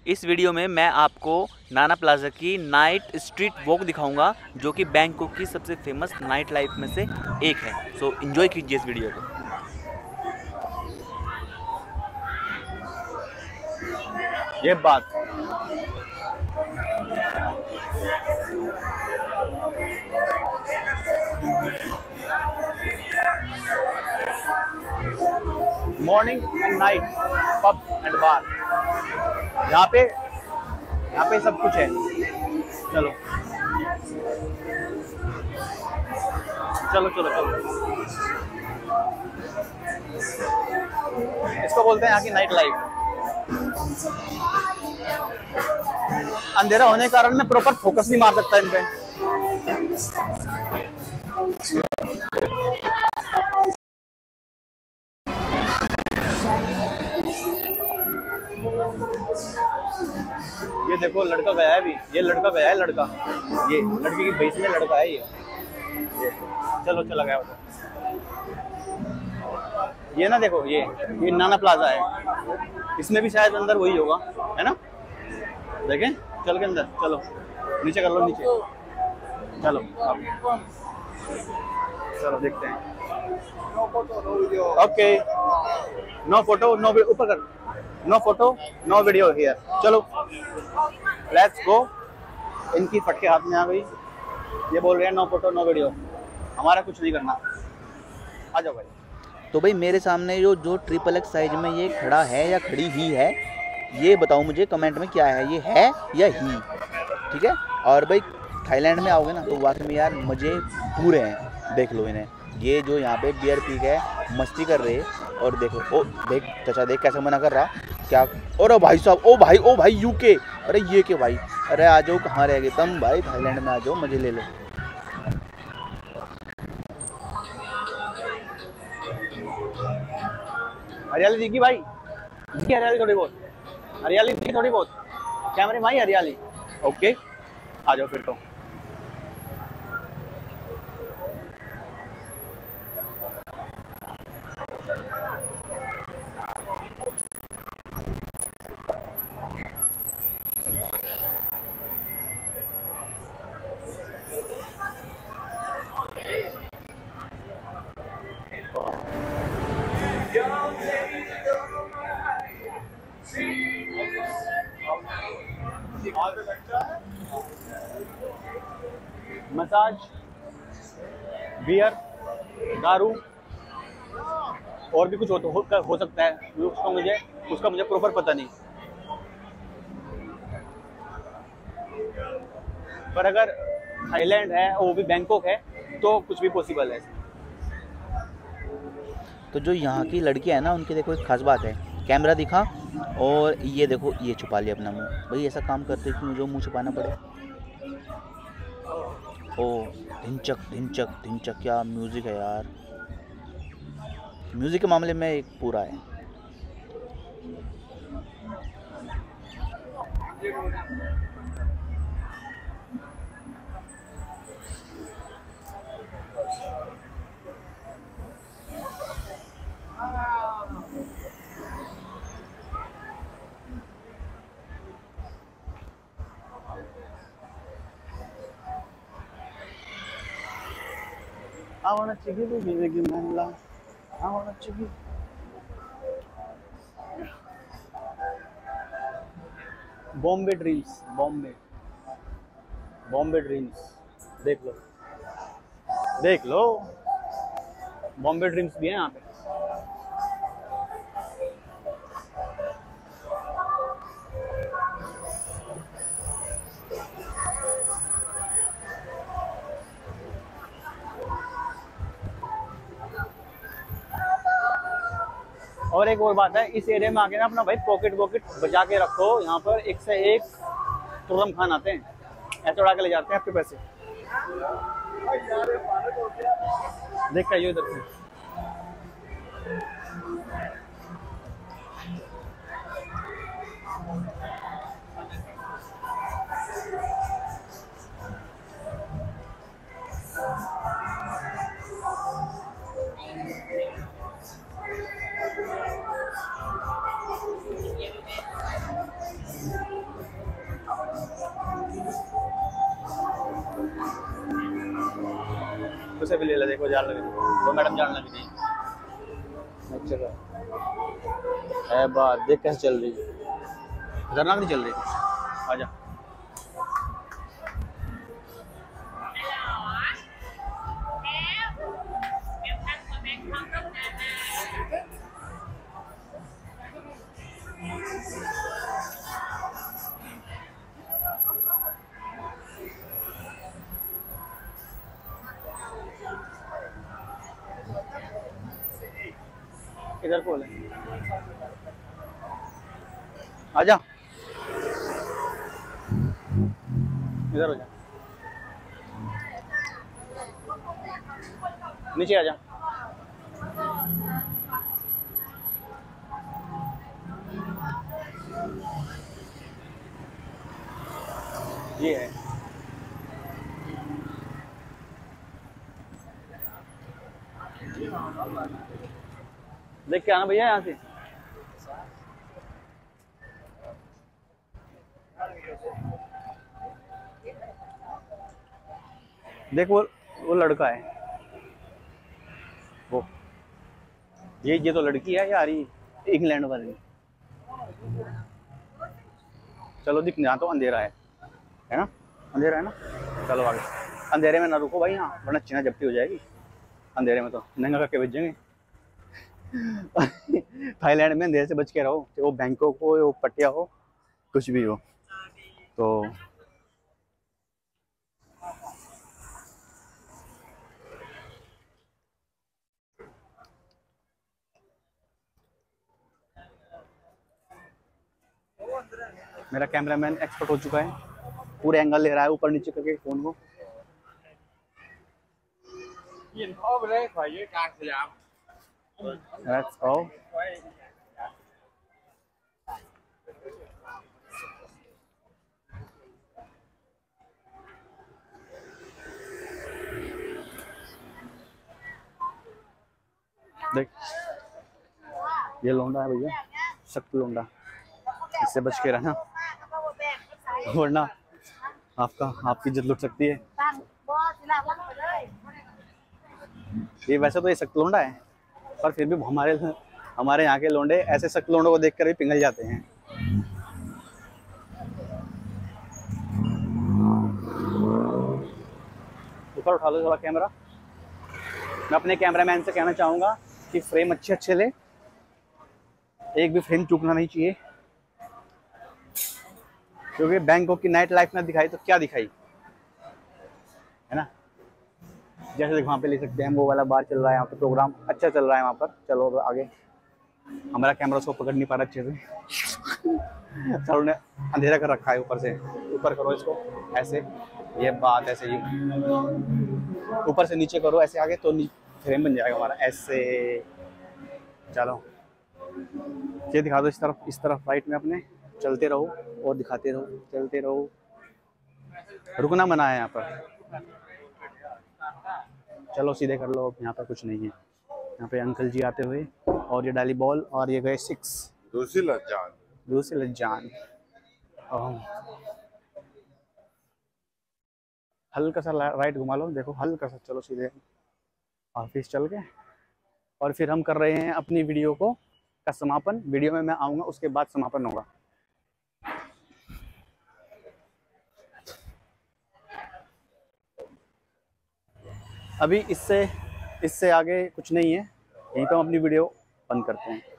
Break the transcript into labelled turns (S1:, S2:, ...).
S1: इस वीडियो में मैं आपको नाना प्लाजा की नाइट स्ट्रीट वॉक दिखाऊंगा, जो कि बैंकॉक की सबसे फेमस नाइट लाइफ में से एक है। सो एंजॉय कीजिए इस वीडियो को।
S2: ये बात morning and night pub and bar, यहाँ पे सब कुछ है। चलो चलो चलो चलो, इसको बोलते हैं यहाँ की नाइट लाइफ। अंधेरा होने के कारण मैं प्रॉपर फोकस नहीं मार सकता इन पे। ये देखो लड़का गया है अभी, ये लड़का गया है, लड़का ये लड़की की बेस में लड़का है ये चलो चला गया वो। ये ना देखो, ये नाना प्लाजा है, इसमें भी शायद अंदर वही होगा, है ना? देखें, चल के अंदर चलो, नीचे कर लो, नीचे चलो अब चलो देखते हैं। ओके, नो फोटो नो, ऊपर कर, no photo no video here. चलो लेट्स गो। इनकी फटके हाथ में आ गई, ये बोल रहे हैं नो फोटो नो वीडियो, हमारा कुछ नहीं करना। आ जाओ भाई।
S1: तो भाई मेरे सामने जो XXX साइज में ये खड़ा है या खड़ी ही है, ये बताओ मुझे कमेंट में क्या है, ये है या ही? ठीक है। और भाई थाईलैंड में आओगे ना तो वाकई में यार मज़े पूरे हैं। देख लो इन्हें, ये जो यहाँ पे बियर पी के मस्ती कर रहे हैं। और देखो, ओ देख चाचा, देख कैसे मना कर रहा क्या। और भाई साहब, ओ भाई यूके, अरे ये के भाई, अरे आ जाओ, कहाँ रह गए तुम भाई, थाईलैंड में आ जाओ, मज़े ले लो।
S2: हरियाली दिखी भाई, दिखी हरियाली थोड़ी बहुत, हरियाली दिखी थोड़ी बहुत, कैमरे में आई हरियाली। ओके आ जाओ फिर तो। मसाज, बियर, दारू और भी कुछ हो सकता है, उसका मुझे प्रॉपर पता नहीं, पर अगर थाईलैंड है और वो भी बैंकॉक है तो कुछ भी पॉसिबल है।
S1: तो जो यहाँ की लड़कियाँ है ना, उनकी देखो एक खास बात है, कैमरा दिखा और ये देखो, ये छुपा लिया अपना मुंह। भाई ऐसा काम करते कि मुझे मुंह छुपाना पड़े। ओ ढिंचक ढिंचक ढिंचक, क्या म्यूज़िक है यार, म्यूज़िक के मामले में एक पूरा है।
S2: I wanna take you to the Manila. I wanna take you. Bombay dreams, Bombay dreams, देख लो बॉम्बे ड्रीम्स भी है यहाँ पे। और एक और बात है, इस एरिया में आके ना अपना भाई पॉकेट बचा के रखो, यहाँ पर एक से एक तुर्रम खान आते हैं, ऐसे उड़ा के ले जाते हैं आपके पैसे। देख के आइए इधर से। से भी ले ले, देखो जान लगे तो मैडम जान लगी थी। अच्छा है बात, देख कैसे चल रही है, खतरनाक नहीं चल रही। आजा इधर खोले, आजा इधर हो जा, नीचे आजा। ये है देख के आना भैया यहाँ से। देख वो लड़का है, वो ये तो लड़की है यार, ये इंग्लैंड वाली। चलो दिख, यहाँ तो अंधेरा है ना, अंधेरा है ना, चलो आगे। अंधेरे में ना रुको भाई यहाँ, वरना चीना जब्ती हो जाएगी। अंधेरे में तो नंगा करके भेजेंगे। थाईलैंड में अंधेरे से बच के रहो, वो बैंकॉक हो, वो पटिया हो, कुछ भी हो। तो मेरा कैमरामैन एक्सपर्ट हो चुका है, पूरे एंगल ले रहा है ऊपर नीचे करके फोन को। Let's go. देख ये लोंडा है भैया, सख्त लोंडा, इससे बच के रहना वरना आपकी इज्जत लुट सकती है। ये वैसे तो ये सख्त लोंडा है, पर फिर भी हमारे यहाँ के लोंडे ऐसे सख्त लोंडों को देखकर भी पिघल जाते हैं। ऊपर उठा लो थोड़ा कैमरा। मैं अपने कैमरामैन से कहना चाहूँगा कि फ्रेम अच्छे ले, एक भी फ्रेम चूकना नहीं चाहिए, क्योंकि बैंकॉक की नाइट लाइफ ना दिखाई तो क्या दिखाई, है ना। जैसे वहाँ पे ले सकते हैं, वो वाला बार चल रहा है यहाँ पे, प्रोग्राम अच्छा चल रहा है वहाँ पर। चलो आगे, हमारा कैमरा उसको पकड़ नहीं पा रहा अच्छे से। सर ने अंधेरा कर रखा है ऊपर से, ऊपर करो इसको ऐसे, ये बात ऐसे ही ऊपर से नीचे करो ऐसे आगे, तो फ्रेम बन जाएगा हमारा ऐसे। चलो ये दिखा दो इस तरफ राइट में अपने, चलते रहो और दिखाते रहो, चलते रहो, रुकना मना है यहाँ पर। चलो सीधे कर लो, यहाँ पर कुछ नहीं है। यहाँ पे अंकल जी आते हुए, और ये डाली बॉल, और ये गए 6 दूसरी लज्जान। हल्का सा राइट घुमा लो, देखो हल्का सा, चलो सीधे ऑफिस चल के, और फिर हम कर रहे हैं अपनी वीडियो का समापन। वीडियो में मैं आऊँगा, उसके बाद समापन होगा। अभी इससे आगे कुछ नहीं है, यहीं पर हम अपनी वीडियो बंद करते हैं।